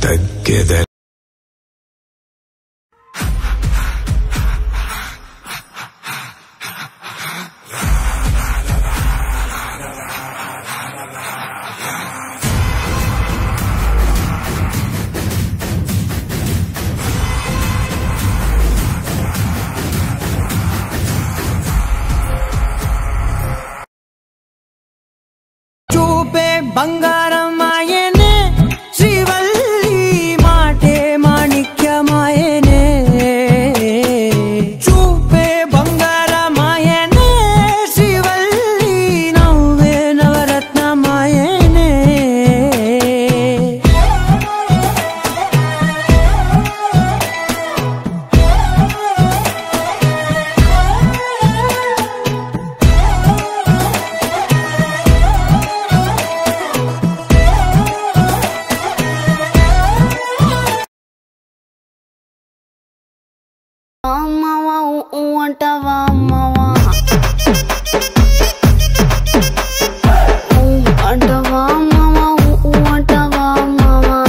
తగ్గేదే. బంగారం ఆయనే శ్రీవల్లి మాటే మాణిక్యమాయనే చూపే బంగారం ఆయనే శ్రీవల్లి నవ్వే నవరత్నమాయనే అమ్మవా అంటావా అమ్మవా అంటావా అమ్మవా అంటావా అమ్మవా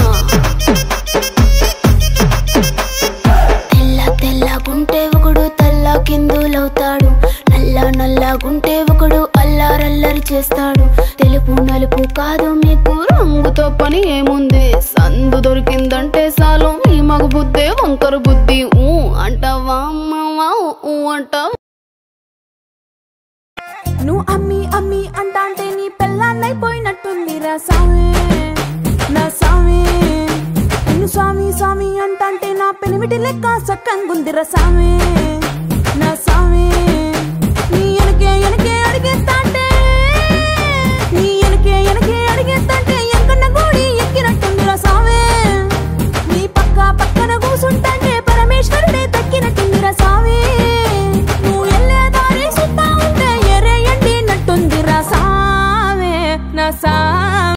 తెల్ల తెల్లగుంటే ఒకడు తెల్ల కిందులవుతాడు నల్ల నల్లగుంటే ఒకడు అల్లారల్లరి చేస్తాడు తెలుపు నలుపు కాదు మీకు రంగుతో పని ఏముంది సందు దొరికిందంటే చాలు మీ మగ బుద్ధే వంకర బుద్ధి అంటావా అమ్మవా అంటావా నువ్వు అమ్మి అమ్మి అంటాంటే నీ పెళ్ళాన్నైపోయినట్టుంది రా సామి నా సామి నిన్ను స్వామి స్వామి అంటాంటే నా పెనిమిటి లెక్క సక్కంగుంది రా సామి నా సామి నీ ఎనకే ఎనకే అడిగేస్తాంటే నీ ఎనకే ఎనకే అడిగేస్తాంటే ఎంకన్న గోడి ఎక్కినట్టుంది రా సామి నీ పక్క పక్కన కూసుంటాంటే పరమేశ్వరుడే తక్కినట్టుంది రా సామి నువ్వు ఎల్లే దారి సుత్తా ఉంటే ఎరే ఎండినట్టుంది రా సామి నా సామి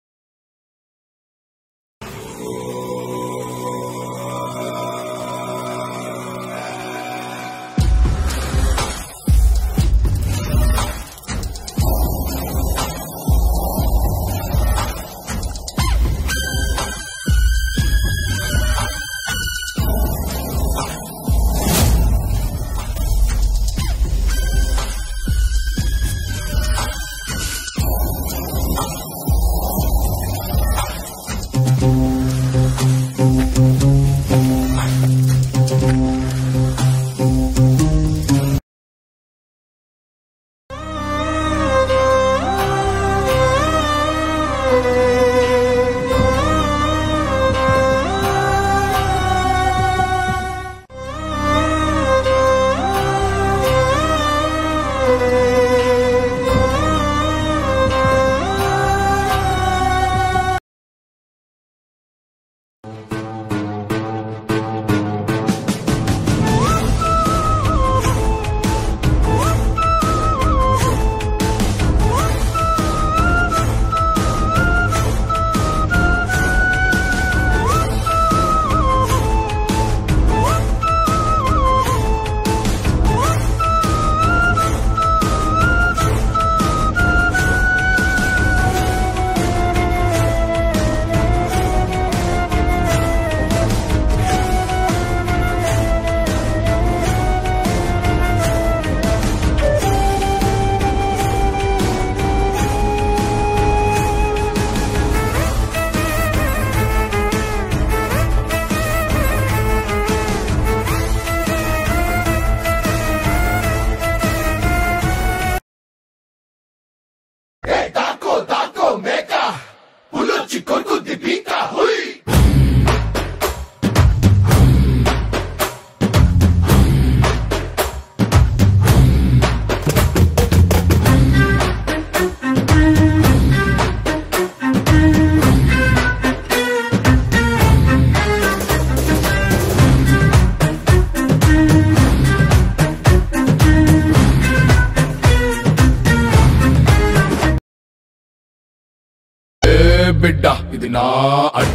బిడ్డ ఇది నా అడ్డ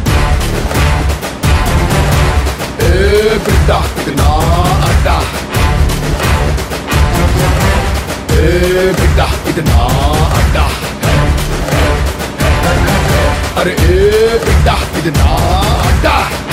ఏ బిడ్డ ఇది నా అడ్డ ఏ బిడ్డ ఇది నా అడ్డ అరే ఏ బిడ్డ ఇది నా అడ్డా.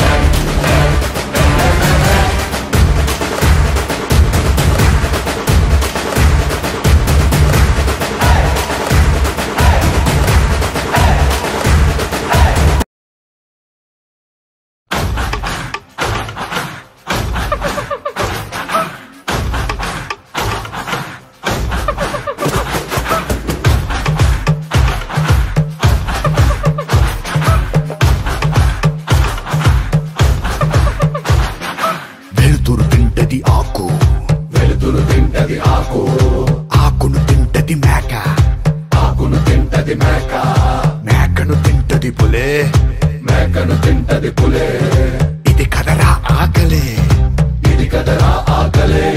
వెలుతురు తింటది ఆకు, ఆకును తింటది మేక, ఆకును తింటది మేక, మేకను తింటది పులే, మేకను తింటది పులే. ఇది కదరా ఆకలే, ఇది కదరా ఆకలే.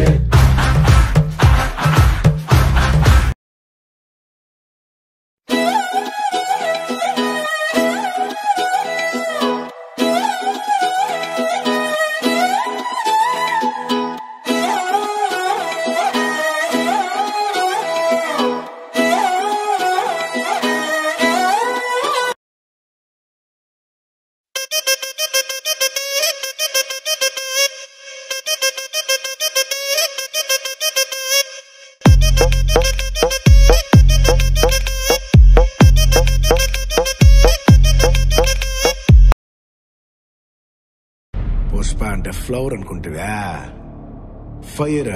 పుష్ప అంటే ఫ్లవర్ అనుకుంటువా? ఫైర్.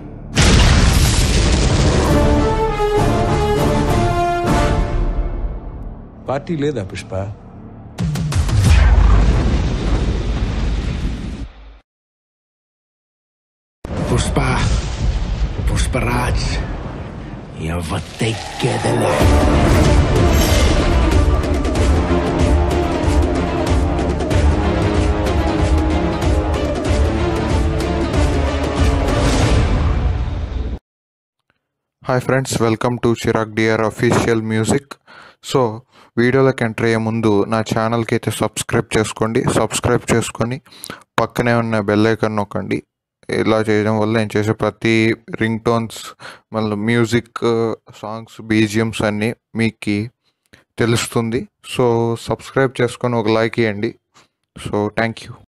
పార్టీ లేదా పుష్ప? పుష్ప, పుష్పరాజ్ ఎవత్తెక్కేదలే. Hi friends, welcome to Chirag DR official music. So వీడియోలోకి ఎంటర్ అయ్యే ముందు నా ఛానల్కి అయితే సబ్స్క్రైబ్ చేసుకొని పక్కనే ఉన్న బెల్ ఐకాన్ నొక్కండి. ఇలా చేయడం వల్ల నేను చేసే ప్రతి రింగ్ టోన్స్, మళ్ళీ మ్యూజిక్, సాంగ్స్, బీజిఎమ్స్ అన్నీ మీకు తెలుస్తుంది. సో సబ్స్క్రైబ్ చేసుకొని ఒక లైక్ ఇవ్వండి. So thank you.